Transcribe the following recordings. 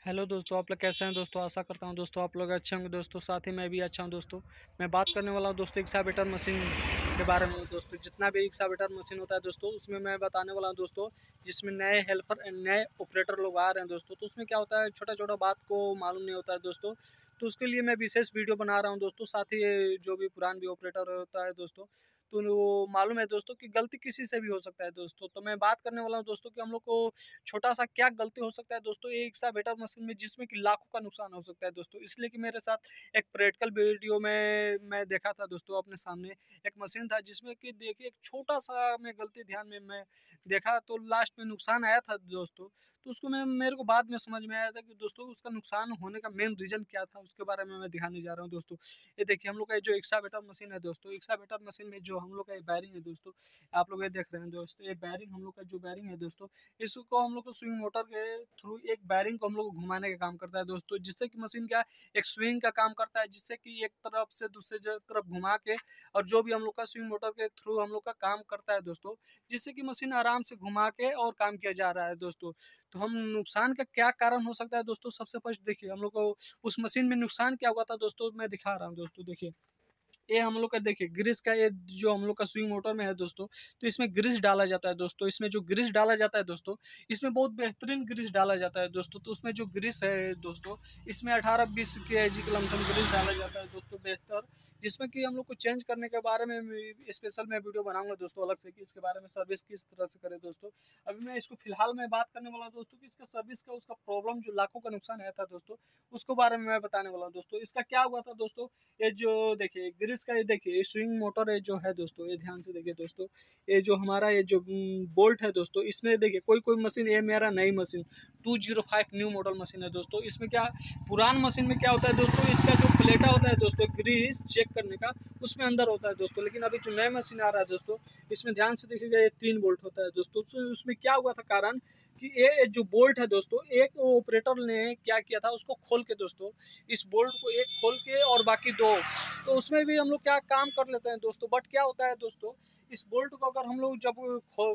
Hello दोस्तों, आप लोग कैसे हैं दोस्तों। आशा करता हूं दोस्तों आप लोग अच्छे होंगे दोस्तों। साथ ही मैं भी अच्छा हूं दोस्तों। मैं बात करने वाला हूं दोस्तों एक्सावेटर मशीन के बारे में दोस्तों। जितना भी एक्सावेटर मशीन होता है दोस्तों, उसमें मैं बताने वाला हूं दोस्तों। जिसमें नए हेल्पर नए ऑपरेटर लोग आ रहे हैं दोस्तों, तो उसमें क्या होता है, छोटा छोटा बात को मालूम नहीं होता है दोस्तों। तो उसके लिए मैं विशेष वीडियो बना रहा हूँ दोस्तों। साथ ही जो भी पुरान भी ऑपरेटर होता है दोस्तों, तो वो मालूम है दोस्तों कि गलती किसी से भी हो सकता है दोस्तों। तो मैं बात करने वाला हूँ दोस्तों कि हम लोग को छोटा सा क्या गलती हो सकता है दोस्तों ये एक्सावेटर मशीन में, जिसमें कि लाखों का नुकसान हो सकता है दोस्तों। इसलिए कि मेरे साथ एक प्रैक्टिकल वीडियो में मैं देखा था दोस्तों। अपने सामने एक मशीन था जिसमें कि देखिए एक छोटा सा मैं गलती ध्यान में मैं देखा, तो लास्ट में नुकसान आया था दोस्तों। तो उसको मैं मेरे को बाद में समझ में आया था कि दोस्तों उसका नुकसान होने का मेन रीजन क्या था, उसके बारे में मैं दिखाने जा रहा हूँ दोस्तों। ये देखिए हम लोग का जो एक्सावेटर मशीन है दोस्तों, एक्सावेटर मशीन में जो हम लोग का बैरिंग है दोस्तों, आप लोग ये देख रहे हैं दोस्तों। ये बैरिंग हम लोग का जो बैरिंग है दोस्तों, इसको हम लोग को स्विंग मोटर के थ्रू एक बैरिंग को हम लोग को घुमाने का काम करता है दोस्तों। जिससे कि मशीन क्या एक स्विंग का काम करता है, जिससे कि एक तरफ से दूसरे तरफ घुमा के, और जो भी हम लोग का स्विंग मोटर के थ्रू हम लोग का काम करता है दोस्तों, जिससे कि मशीन आराम से घुमा के और काम किया जा रहा है दोस्तों। तो हम नुकसान का क्या कारण हो सकता है दोस्तों, सबसे फर्स्ट देखिए हम लोग को उस मशीन में नुकसान क्या हुआ था दोस्तों, मैं दिखा रहा हूँ दोस्तों। देखिए ये हम लोग का देखिए ग्रीस का, ये जो हम लोग का स्विंग मोटर में है दोस्तों, तो इसमें ग्रीस डाला जाता है दोस्तों। इसमें जो ग्रीस डाला जाता है दोस्तों, इसमें बहुत बेहतरीन ग्रीस डाला जाता है दोस्तों। तो उसमें जो ग्रीस है दोस्तों, इसमें 18-20 kg का लमसम ग्रीस डाला जाता है दोस्तों, बेहतर। जिसमें कि हम लोग को चेंज करने के बारे में स्पेशल मैं वीडियो बनाऊंगा दोस्तों अलग से, कि इसके बारे में सर्विस किस तरह से करें दोस्तों। अभी मैं इसको फिलहाल मैं बात करने वाला हूँ दोस्तों कि इसका सर्विस का उसका प्रॉब्लम जो लाखों का नुकसान आया था दोस्तों, उसके बारे में मैं बताने वाला हूँ दोस्तों। इसका क्या हुआ था दोस्तों, ये जो देखिए ग्रीस का, ये देखिए ये स्विंग मोटर है जो है दोस्तों, ये ध्यान से देखिए दोस्तों। ये जो हमारा ये जो बोल्ट है दोस्तों, इसमें देखिए कोई कोई मशीन, ये मेरा नई मशीन 205 न्यू मॉडल मशीन है दोस्तों। इसमें क्या पुरान मशीन में क्या होता है दोस्तों, इसका जो प्लेटा होता है दोस्तों ग्रीस चेक करने का, उसमें अंदर होता है दोस्तों। लेकिन अभी जो नया मशीन आ रहा है दोस्तों, इसमें ध्यान से देखिएगा ये 3 बोल्ट होता है दोस्तों। तो उसमें क्या हुआ था कारण कि ये जो बोल्ट है दोस्तों, एक ऑपरेटर ने क्या किया था, उसको खोल के दोस्तों, इस बोल्ट को एक खोल के और बाकी दो, तो उसमें भी हम लोग क्या काम कर लेते हैं दोस्तों। बट क्या होता है दोस्तों, इस बोल्ट को अगर हम लोग जब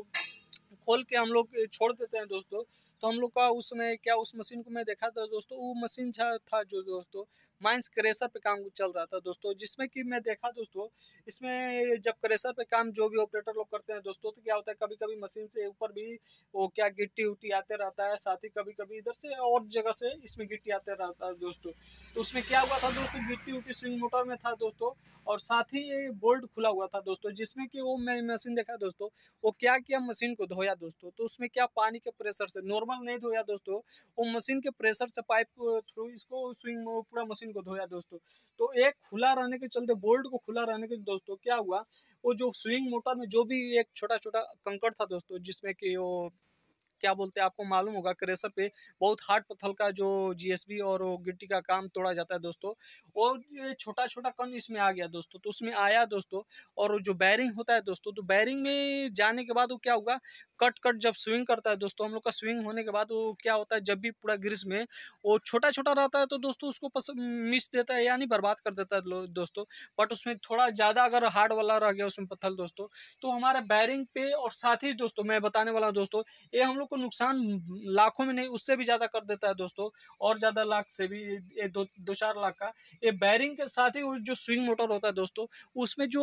खोल के हम लोग छोड़ देते हैं दोस्तों, तो हम लोग का उसमें क्या, उस मशीन को मैं देखा था दोस्तों, वो मशीन था जो दोस्तों माइंस क्रेशर पे काम चल रहा था दोस्तों। जिसमें कि मैं देखा दोस्तों, इसमें जब क्रेशर पे काम जो भी ऑपरेटर लोग करते हैं दोस्तों, तो क्या होता है कभी कभी मशीन से ऊपर भी वो क्या गिट्टी उट्टी आते रहता है, साथ ही कभी कभी इधर से और जगह से इसमें गिट्टी आते रहता है दोस्तों। तो उसमें क्या हुआ था दोस्तों, गिट्टी उट्टी स्विंग मोटर में था दोस्तों, और साथ ही ये बोल्ट खुला हुआ था दोस्तों। जिसमें कि वो मैं मशीन देखा दोस्तों, वो क्या किया, मशीन को धोया दोस्तों। तो उसमें क्या पानी के प्रेशर से, नॉर्मल नहीं धोया दोस्तों, वो मशीन के प्रेशर से पाइप को थ्रू इसको स्विंग पूरा मशीन को धोया दोस्तों। तो एक खुला रहने के चलते, बोल्ट को खुला रहने के दोस्तों क्या हुआ, वो जो स्विंग मोटर में जो भी एक छोटा छोटा कंकड़ था दोस्तों, जिसमें कि वो क्या बोलते हैं, आपको मालूम होगा क्रेशर पे बहुत हार्ड पत्थर का जो जीएसबी और वो गिट्टी का काम तोड़ा जाता है दोस्तों, और ये छोटा छोटा कण इसमें आ गया दोस्तों। तो उसमें आया दोस्तों, और जो बैरिंग होता है दोस्तों, तो बैरिंग में जाने के बाद वो क्या होगा, कट कट जब स्विंग करता है दोस्तों, हम लोग का स्विंग होने के बाद वो क्या होता है, जब भी पूरा ग्रीस में वो छोटा छोटा रहता है, तो दोस्तों उसको मिस देता है, यानी बर्बाद कर देता है दोस्तों। बट उसमें थोड़ा ज़्यादा अगर हार्ड वाला रह गया उसमें पत्थर दोस्तों, तो हमारे बैरिंग पे, और साथ ही दोस्तों मैं बताने वाला हूँ दोस्तों, ये हम लोग को नुकसान लाखों में नहीं, उससे भी ज़्यादा कर देता है दोस्तों। और ज़्यादा लाख से भी, ये दो दो 4 लाख का। ये बैरिंग के साथ ही वो जो स्विंग मोटर होता है दोस्तों, उसमें जो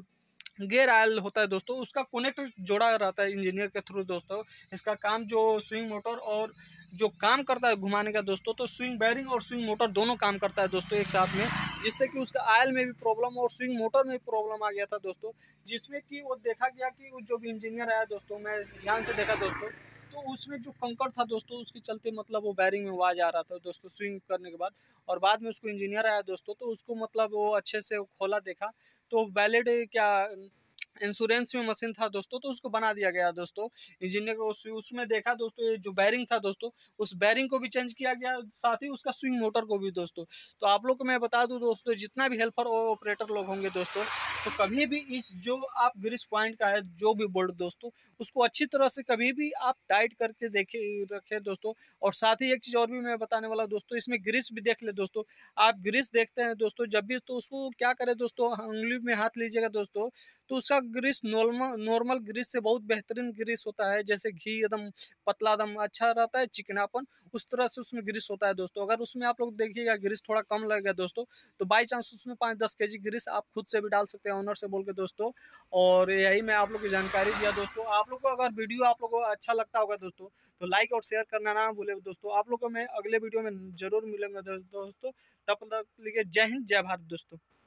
गियर ऑयल होता है दोस्तों, उसका कनेक्ट जोड़ा रहता है इंजीनियर के थ्रू दोस्तों। इसका काम जो स्विंग मोटर और जो काम करता है घुमाने का दोस्तों, तो स्विंग बैरिंग और स्विंग मोटर दोनों काम करता है दोस्तों एक साथ में। जिससे कि उसका ऑयल में भी प्रॉब्लम और स्विंग मोटर में भी प्रॉब्लम आ गया था दोस्तों। जिसमें कि वो देखा गया कि वो जो भी इंजीनियर आया दोस्तों, मैं ध्यान से देखा दोस्तों, तो उसमें जो कंकड़ था दोस्तों, उसके चलते मतलब वो बैरिंग में आवाज़ आ रहा था दोस्तों स्विंग करने के बाद। और बाद में उसको इंजीनियर आया दोस्तों, तो उसको मतलब वो अच्छे से वो खोला, देखा, तो वैलिड क्या इंश्योरेंस में मशीन था दोस्तों, तो उसको बना दिया गया दोस्तों। इंजीनियर को उसमें देखा दोस्तों, ये जो बैरिंग था दोस्तों, उस बैरिंग को भी चेंज किया गया, साथ ही उसका स्विंग मोटर को भी दोस्तों। तो आप लोग को मैं बता दूं दोस्तों, जितना भी हेल्पर और ऑपरेटर लोग होंगे दोस्तों, तो कभी भी इस जो आप ग्रीस पॉइंट का है जो भी बोल्ट दोस्तों, उसको अच्छी तरह से कभी भी आप टाइट करके देखे रखें दोस्तों। और साथ ही एक चीज़ और भी मैं बताने वाला दोस्तों, इसमें ग्रीस भी देख ले दोस्तों। आप ग्रीस देखते हैं दोस्तों जब भी, तो उसको क्या करें दोस्तों, उंगली में हाथ लीजिएगा दोस्तों, तो उसका ग्रीस नॉर्मल नॉर्मल ग्रीस से बहुत बेहतरीन ग्रीस होता है। जैसे घी एकदम पतला, एकदम अच्छा रहता है, चिकनापन उस तरह से उसमें ग्रीस होता है दोस्तों। अगर उसमें आप लोग देखिएगा ग्रीस थोड़ा कम लगेगा दोस्तों, तो बाई चांस उसमें 5-10 केजी ग्रीस आप खुद से भी डाल सकते हैं, ओनर से बोल के दोस्तों। और यही मैं आप लोग की जानकारी दिया दोस्तों। आप लोग को अगर वीडियो आप लोग को अच्छा लगता होगा दोस्तों, तो लाइक और शेयर करना ना भूले दोस्तों। आप लोग को मैं अगले वीडियो में जरूर मिलेंगे दोस्तों। तब तक के लिए जय हिंद, जय भारत दोस्तों।